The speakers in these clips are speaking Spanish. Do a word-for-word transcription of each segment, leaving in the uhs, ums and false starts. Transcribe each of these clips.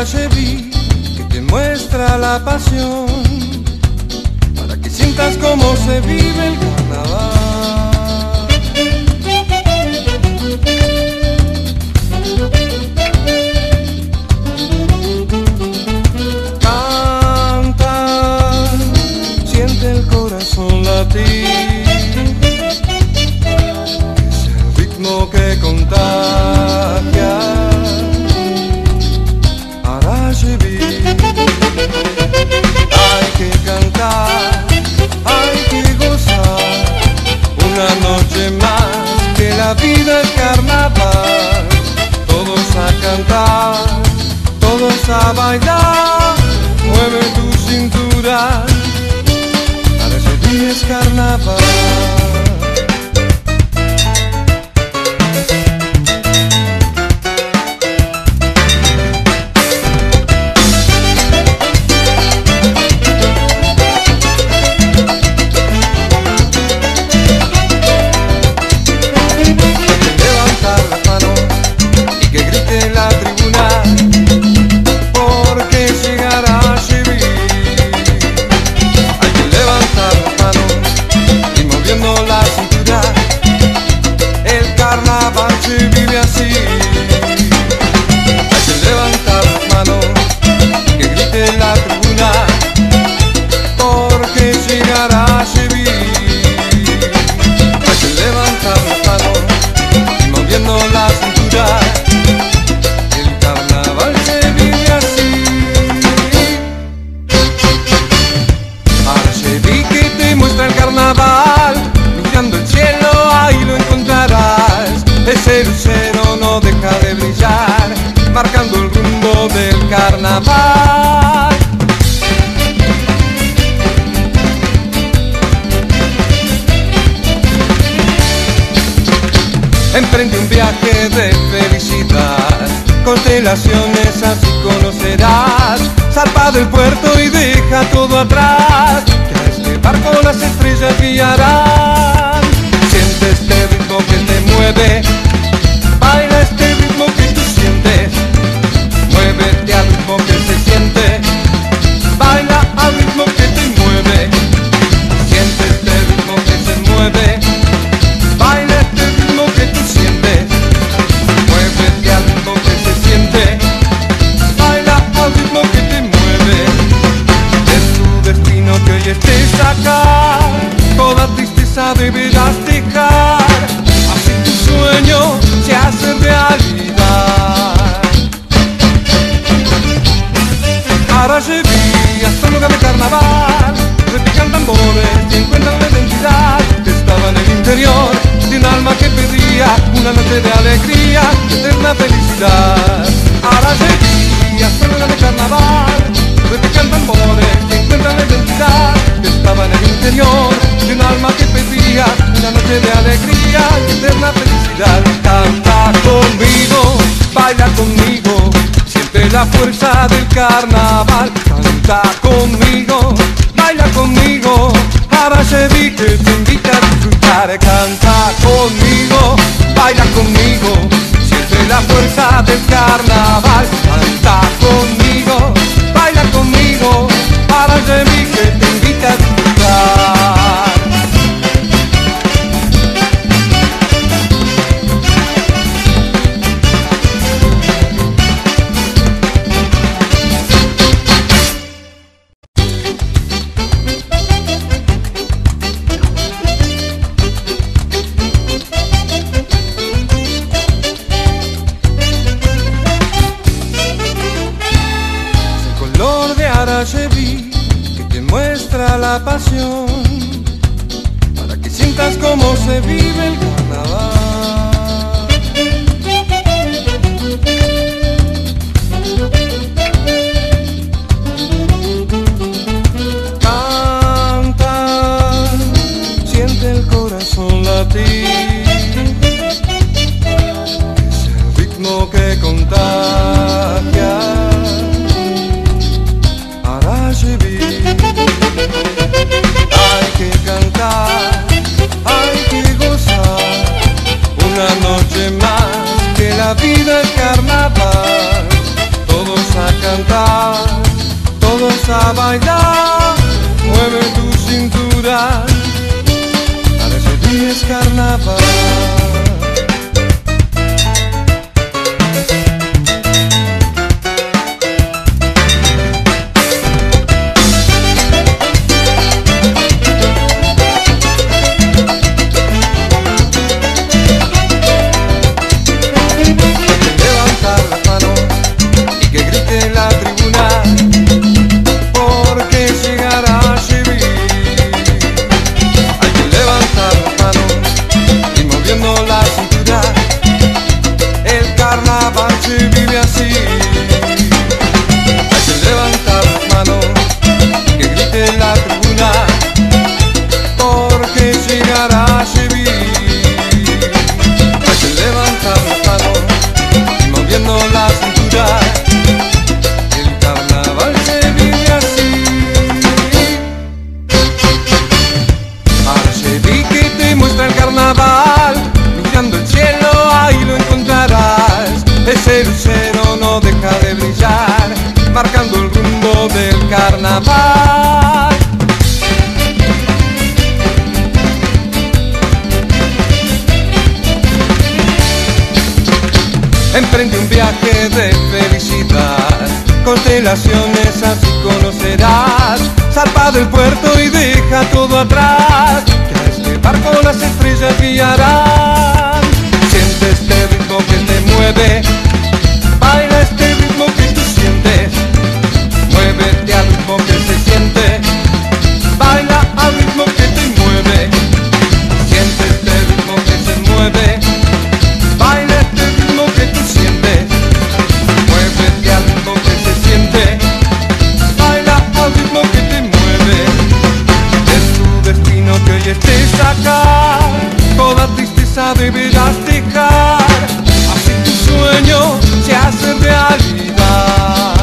Arayeví, que te muestra la pasión, para que sientas cómo se vive el carnaval. Canta, siente el corazón latir, es el ritmo que contagia. Arayeví, hay que cantar, hay que gozar, una noche más, que la vida es carnaval. Todos a cantar, todos a bailar, mueve tu cintura, Arayeví es carnaval. Ese lucero no deja de brillar, marcando el rumbo del carnaval. Emprende un viaje de felicidad, constelaciones así conocerás. Zarpa del puerto y deja todo atrás, que a este barco las estrellas guiarán. Siente este ritmo que te mueve, baila este ritmo que tú sientes, muévete al ritmo que se siente, baila al ritmo que te mueve. Siente este ritmo que se mueve, baila este ritmo que tú sientes, muévete al ritmo que se siente, baila al ritmo que te mueve. Es tu destino que hoy estés acá, toda tristeza deberás dejar, así tu sueño se hace realidad. Arayeví, hasta un lugar de carnaval, repican tambores y encuentran la identidad que estaba en el interior de un alma que pedía una noche de alegría, eterna felicidad. Arayeví, hasta un lugar de carnaval, repican tambores y encuentran la identidad que estaba en el interior de un alma que pedía una noche de alegría y eterna felicidad. Canta conmigo, baila conmigo, siente la fuerza del carnaval. Canta conmigo, baila conmigo, Arayeví que te invita a disfrutar. Canta conmigo, baila conmigo, siente la fuerza del carnaval. Canta conmigo, baila conmigo, Arayeví que te invita a disfrutar. Arayeví, que te muestra la pasión, para que sientas cómo se vive el carnaval. Canta, siente el corazón latir, es el ritmo que contagia. Arayeví, hay que cantar, hay que gozar, una noche más, que la vida es carnaval. Todos a cantar. Sevilla es carnaval. Ese lucero no deja de brillar, marcando el rumbo del carnaval. Emprende un viaje de felicidad, constelaciones así conocerás. Salpa del puerto y deja todo atrás, que a este barco las estrellas guiarán. Siente este ritmo que te mueve, baila este ritmo que tú sientes, muévete al ritmo que se siente, baila al ritmo que te mueve. Siente este ritmo que se mueve, baila este ritmo que tú sientes, muévete al ritmo que se siente, baila al ritmo que te mueve. Es tu destino que hoy estés acá, toda tristeza deberás dejar, así tu sueño se hace realidad.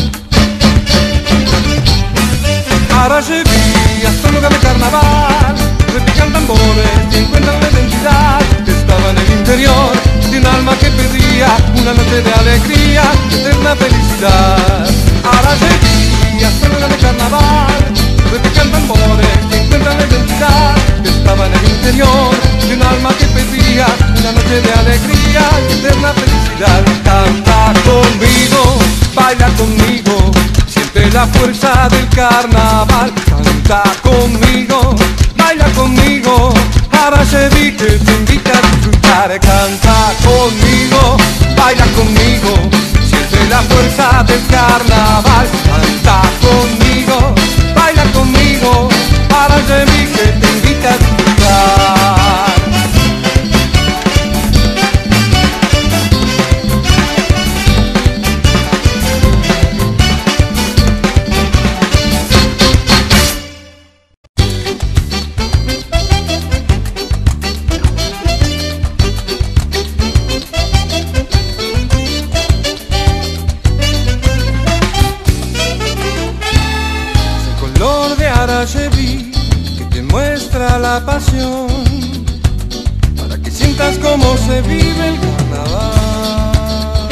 Para Sevilla solo cabe carnaval, repican tambores y encuentran la identidad que estaba en el interior de un alma que pedía una noche de alegría, eterna felicidad. Para Sevilla solo cabe carnaval, repican tambores y encuentran la identidad que estaba en el interior de un alma que pedía una noche de alegría y eterna felicidad. Canta conmigo, baila conmigo, siente la fuerza del carnaval. Canta conmigo, baila conmigo, ahora Sevilla que te invita a disfrutar. Canta conmigo, baila conmigo, siente la fuerza del carnaval. Canta conmigo, baila conmigo, ahora Sevilla que te invita a disfrutar. Araceví que te muestra la pasión para que sientas cómo se vive el carnaval.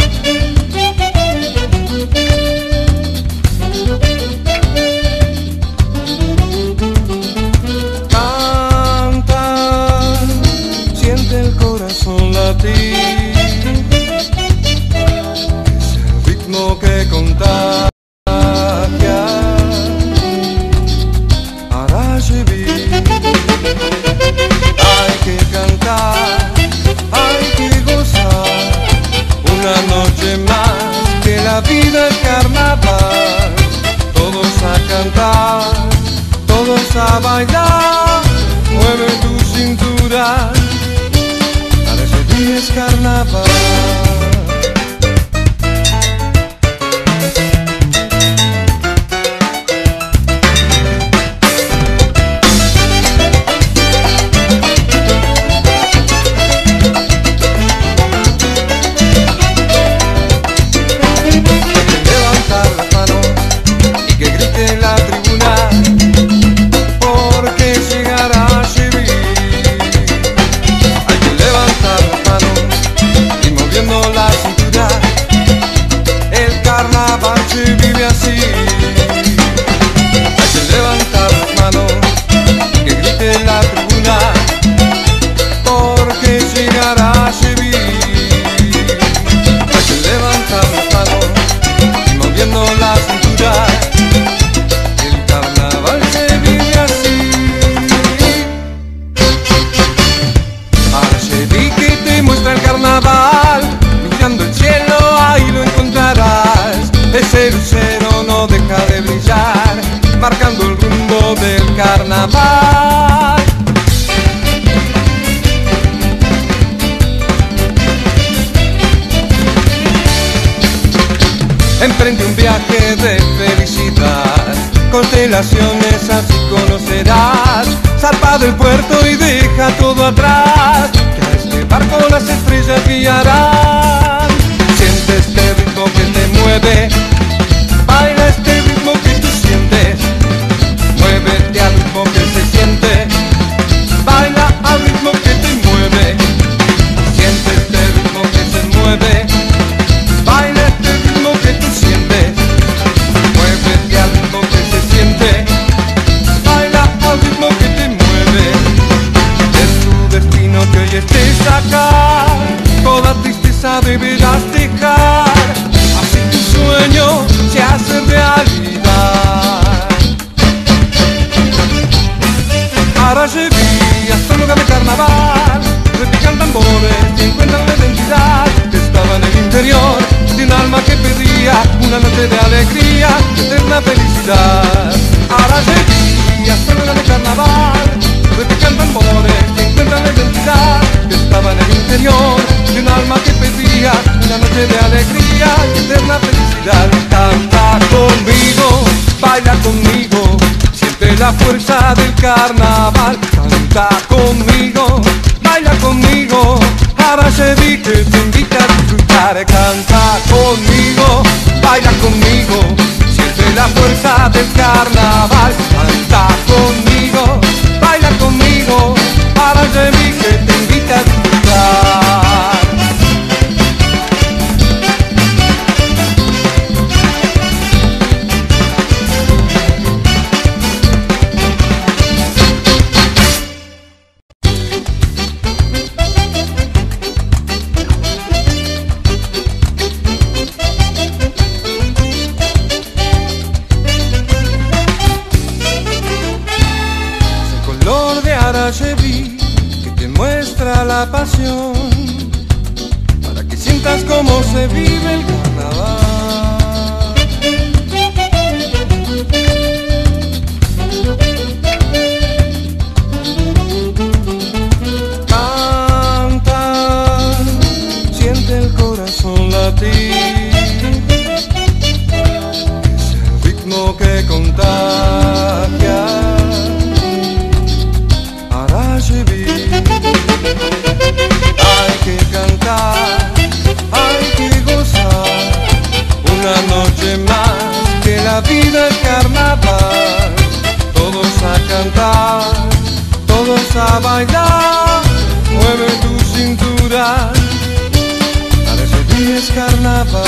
Canta, siente el corazón latir, es el ritmo que contagia. Hay que cantar, hay que gozar, una noche más que la vida es carnaval. Todos a cantar, todos a bailar, mueve tu cintura, para ese día es carnaval. No la que te muestra el carnaval. Limpiando el cielo, ahí lo encontrarás. Ese lucero no deja de brillar, marcando el rumbo del carnaval. Emprende un viaje de felicidad, constelaciones así conocerás. Zarpa del puerto y deja todo atrás, que a este barco las estrellas guiarán. Siente este ritmo que te mueve, baila este ritmo que tú sientes. Muévete al ritmo que se siente, baila al ritmo que te mueve. Siente este ritmo que se mueve, baila este ritmo que tú sientes. Muévete al ritmo que se siente, baila al ritmo que te mueve. Es tu destino que hoy estés acá, toda tristeza deberás dejar, así tu sueño se hace realidad. Aracheví, hasta un lugar de carnaval, repican tambores y encuentran la identidad. Estaba en el interior de un alma que pedía una noche de alegría, eterna felicidad. Aracheví, hasta un lugar de carnaval, repican tambores y encuentran la identidad. Estaba en el interior de un alma que pedía una noche de alegría y eterna felicidad. Canta conmigo, baila conmigo, siente la fuerza del carnaval. Canta conmigo, baila conmigo, Aracheví que te invita a disfrutar. Canta conmigo, baila conmigo, siente la fuerza del carnaval. Canta conmigo, baila conmigo, Aracheví que te invita a disfrutar. Aracheví que te muestra la pasión, para que sientas cómo se vive el carnaval. Canta, siente el corazón latir, es el ritmo que contagia. Hay que cantar, hay que gozar, una noche más que la vida es carnaval. Todos a cantar, todos a bailar, mueve tu cintura, Aracheví es carnaval.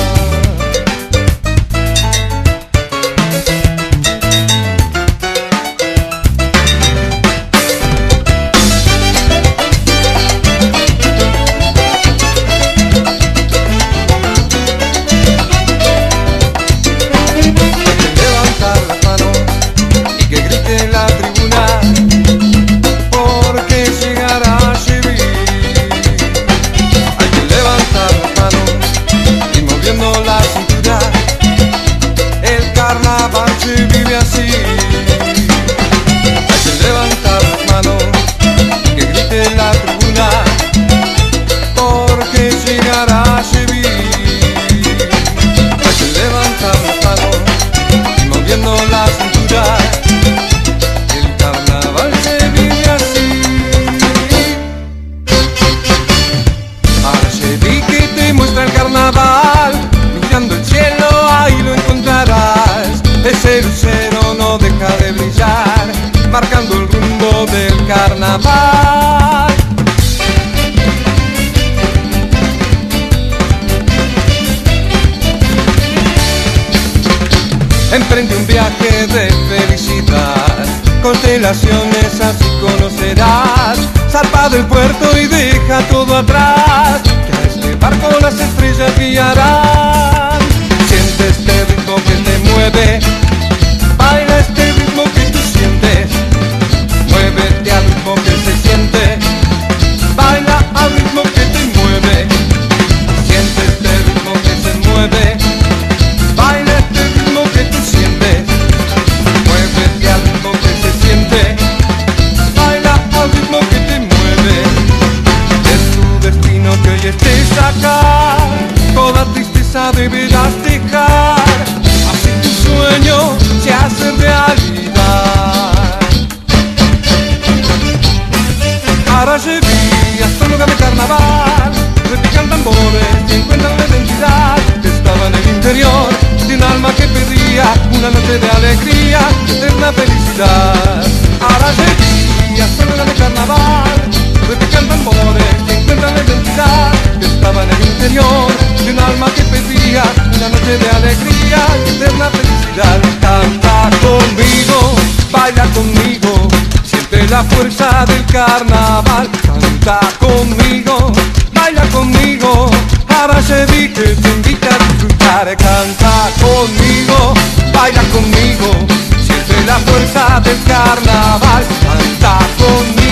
Ese lucero no deja de brillar, marcando el rumbo del carnaval. Emprende un viaje de felicidad, constelaciones así conocerás. Zarpa del puerto y deja todo atrás, que a este barco las estrellas guiarán. Siente este ritmo que te mueve, baila este ritmo que tú sientes. Muévete al ritmo que se siente, baila al ritmo Arashevía, sonógame carnaval, repican tambores y encuentran la identidad que estaba en el interior de un alma que pedía una noche de alegría, eterna felicidad. Arashevía, sonógame carnaval, repican tambores y encuentran la identidad que estaba en el interior de un alma que pedía una noche de alegría, eterna felicidad. Canta conmigo, baila conmigo, siente la fuerza del carnaval. Canta conmigo, baila conmigo, Arashevía que te invita a disfrutar. Canta conmigo, baila conmigo, siente la fuerza del carnaval. Canta conmigo.